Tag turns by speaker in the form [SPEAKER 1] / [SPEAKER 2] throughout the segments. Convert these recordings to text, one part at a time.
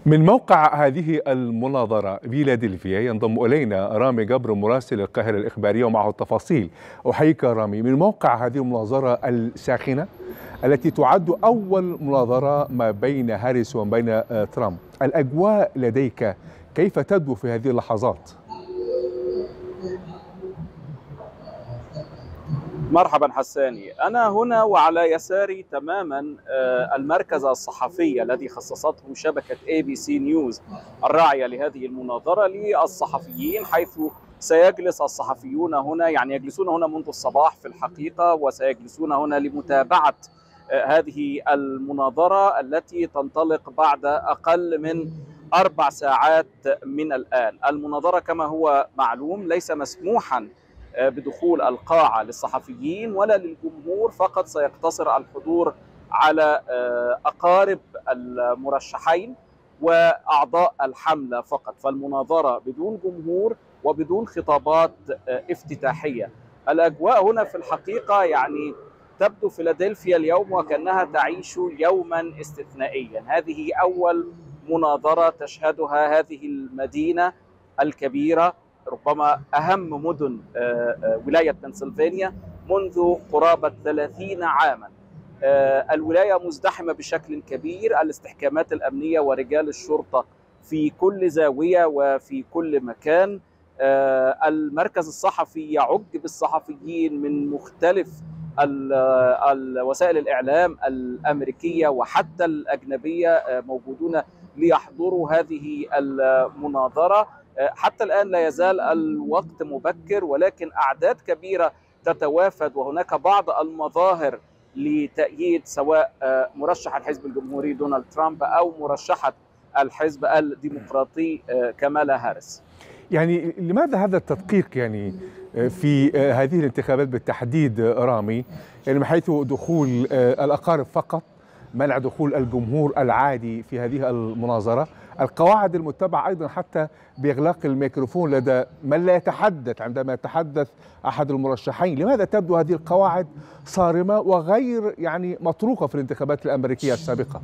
[SPEAKER 1] من موقع هذه المناظرة فيلادلفيا ينضم إلينا رامي جبر مراسل القاهرة الإخبارية ومعه التفاصيل. أحييك رامي. من موقع هذه المناظرة الساخنة التي تعد أول مناظرة ما بين هاريس وما بين ترامب، الأجواء لديك كيف تبدو في هذه اللحظات؟
[SPEAKER 2] مرحبا حساني، أنا هنا وعلى يساري تماما المركز الصحفي الذي خصصته شبكة ABC نيوز الراعية لهذه المناظرة للصحفيين، حيث سيجلس الصحفيون هنا، يعني يجلسون هنا منذ الصباح في الحقيقة، وسيجلسون هنا لمتابعة هذه المناظرة التي تنطلق بعد أقل من 4 ساعات من الآن. المناظرة كما هو معلوم ليس مسموحا بدخول القاعة للصحفيين ولا للجمهور، فقط سيقتصر الحضور على أقارب المرشحين وأعضاء الحملة فقط، فالمناظرة بدون جمهور وبدون خطابات افتتاحية. الأجواء هنا في الحقيقة يعني تبدو فيلادلفيا اليوم وكأنها تعيش يوما استثنائيا. هذه أول مناظرة تشهدها هذه المدينة الكبيرة، ربما أهم مدن ولاية بنسلفانيا منذ قرابة 30 عاما. الولاية مزدحمة بشكل كبير، الاستحكامات الأمنية ورجال الشرطة في كل زاوية وفي كل مكان. المركز الصحفي يعج بالصحفيين من مختلف وسائل الإعلام الأمريكية وحتى الأجنبية موجودون ليحضروا هذه المناظرة. حتى الآن لا يزال الوقت مبكر، ولكن أعداد كبيرة تتوافد، وهناك بعض المظاهر لتأييد سواء مرشح الحزب الجمهوري دونالد ترامب أو مرشحة الحزب الديمقراطي كامالا هاريس.
[SPEAKER 1] يعني لماذا هذا التدقيق يعني في هذه الانتخابات بالتحديد رامي؟ يعني من حيث دخول الأقارب فقط، منع دخول الجمهور العادي في هذه المناظرة، القواعد المتبعة أيضا حتى بإغلاق الميكروفون لدى من لا يتحدث عندما يتحدث أحد المرشحين. لماذا تبدو هذه القواعد صارمة وغير يعني مطروقة في الانتخابات الأمريكية السابقة؟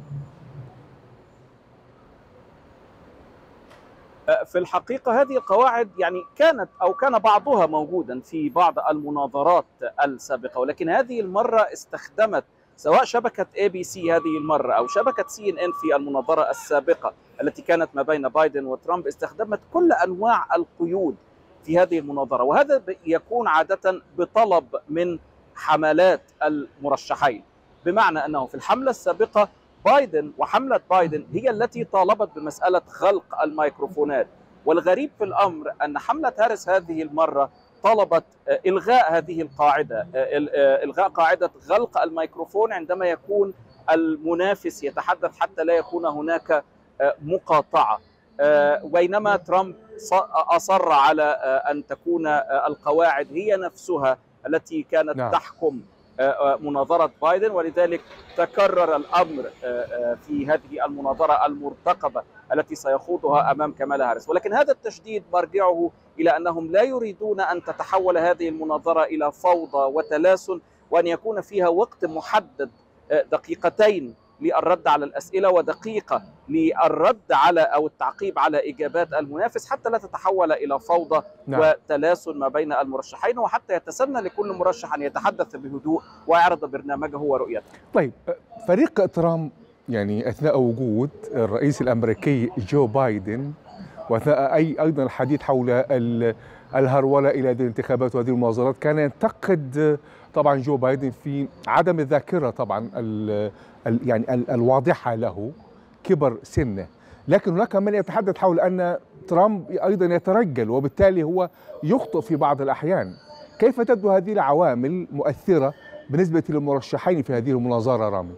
[SPEAKER 2] في الحقيقة هذه القواعد يعني كان بعضها موجودا في بعض المناظرات السابقة، ولكن هذه المرة استخدمت سواء شبكة ABC هذه المرة أو شبكة CNN في المناظرة السابقة التي كانت ما بين بايدن وترامب، استخدمت كل أنواع القيود في هذه المناظرة، وهذا يكون عادة بطلب من حملات المرشحين. بمعنى أنه في الحملة السابقة بايدن وحملة بايدن هي التي طالبت بمسألة غلق الميكروفونات، والغريب في الأمر أن حملة هاريس هذه المرة طلبت إلغاء هذه القاعدة، إلغاء قاعدة غلق الميكروفون عندما يكون المنافس يتحدث حتى لا يكون هناك مقاطعة. بينما ترامب أصر على أن تكون القواعد هي نفسها التي كانت تحكم مناظرة بايدن، ولذلك تكرر الأمر في هذه المناظرة المرتقبة التي سيخوضها أمام كامالا هاريس. ولكن هذا التشديد مرجعه إلى أنهم لا يريدون أن تتحول هذه المناظرة إلى فوضى وتلاسن، وأن يكون فيها وقت محدد، دقيقتين للرد على الأسئلة ودقيقة للرد على أو التعقيب على إجابات المنافس، حتى لا تتحول إلى فوضى وتلاسن ما بين المرشحين، وحتى يتسنى لكل مرشح أن يتحدث بهدوء ويعرض برنامجه ورؤيته.
[SPEAKER 1] طيب، فريق ترامب يعني أثناء وجود الرئيس الأمريكي جو بايدن وأثناء أيضا الحديث حول الهرولة إلى هذه الانتخابات وهذه المناظرات، كان ينتقد طبعا جو بايدن في عدم الذاكرة طبعا يعني الواضحة له، كبر سنه، لكن هناك من يتحدث حول أن ترامب أيضا يترجل وبالتالي هو يخطئ في بعض الأحيان. كيف تبدو هذه العوامل مؤثرة بالنسبة للمرشحين في هذه المناظرة رامي؟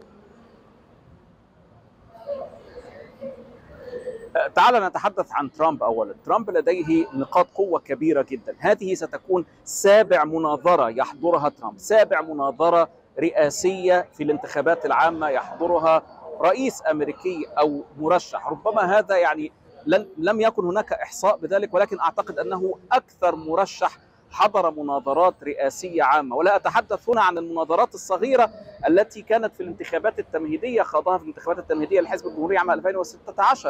[SPEAKER 2] تعال نتحدث عن ترامب أولا. ترامب لديه نقاط قوة كبيرة جدا. هذه ستكون 7 مناظرة يحضرها ترامب، 7 مناظرة رئاسية في الانتخابات العامة يحضرها رئيس أمريكي أو مرشح. ربما هذا يعني لم يكن هناك إحصاء بذلك، ولكن أعتقد أنه أكثر مرشح حضر مناظرات رئاسية عامة. ولا أتحدث هنا عن المناظرات الصغيرة التي كانت في الانتخابات التمهيدية، خاضها في الانتخابات التمهيدية للحزب الجمهوري عام 2016.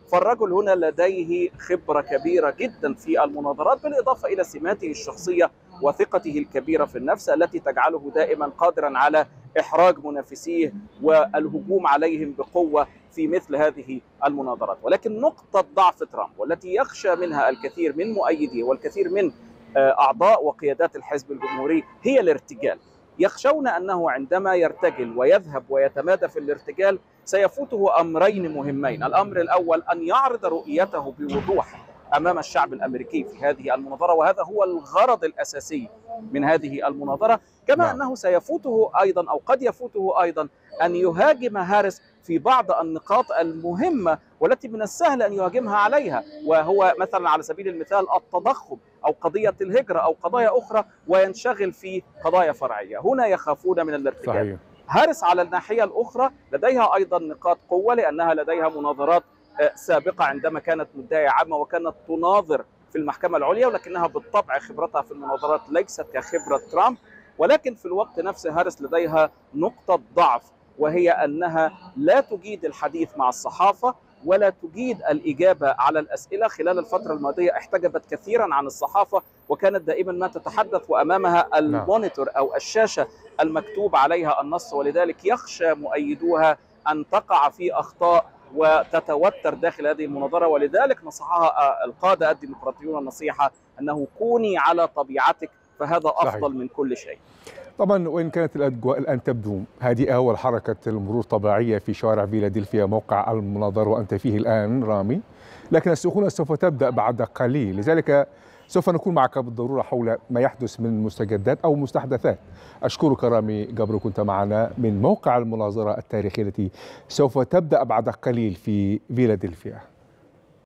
[SPEAKER 2] فالرجل هنا لديه خبرة كبيرة جدا في المناظرات، بالإضافة إلى سماته الشخصية وثقته الكبيرة في النفس التي تجعله دائما قادرا على إحراج منافسيه والهجوم عليهم بقوة في مثل هذه المناظرات. ولكن نقطة ضعف ترامب والتي يخشى منها الكثير من مؤيديه والكثير من أعضاء وقيادات الحزب الجمهوري هي الارتجال. يخشون أنه عندما يرتجل ويذهب ويتمادى في الارتجال سيفوته أمرين مهمين. الأمر الأول أن يعرض رؤيته بوضوح أمام الشعب الأمريكي في هذه المناظرة، وهذا هو الغرض الأساسي من هذه المناظرة. كما أنه سيفوته أيضا أو قد يفوته أيضا أن يهاجم هاريس في بعض النقاط المهمة والتي من السهل أن يهاجمها عليها، وهو مثلا على سبيل المثال التضخم أو قضية الهجرة أو قضايا أخرى، وينشغل في قضايا فرعية. هنا يخافون من الارتجال. صحيح. هاريس على الناحية الأخرى لديها أيضا نقاط قوة، لأنها لديها مناظرات سابقة عندما كانت مدعية عامة وكانت تناظر في المحكمة العليا، ولكنها بالطبع خبرتها في المناظرات ليست كخبرة ترامب. ولكن في الوقت نفسه هاريس لديها نقطة ضعف، وهي أنها لا تجيد الحديث مع الصحافة ولا تجيد الإجابة على الأسئلة. خلال الفترة الماضية احتجبت كثيرا عن الصحافة، وكانت دائما ما تتحدث وأمامها المونيتور أو الشاشة المكتوب عليها النص، ولذلك يخشى مؤيدوها أن تقع في أخطاء وتتوتر داخل هذه المناظرة. ولذلك نصحها القادة الديمقراطيون النصيحة أنه كوني على طبيعتك، فهذا أفضل من كل شيء.
[SPEAKER 1] طبعا وإن كانت الأجواء الآن تبدو هادئة والحركة المرور طبيعية في شوارع فيلادلفيا موقع المناظرة وأنت فيه الآن رامي، لكن السخونة سوف تبدأ بعد قليل، لذلك سوف نكون معك بالضرورة حول ما يحدث من مستجدات أو مستحدثات. أشكرك رامي جبر، كنت معنا من موقع المناظرة التاريخي التي سوف تبدأ بعد قليل في فيلادلفيا.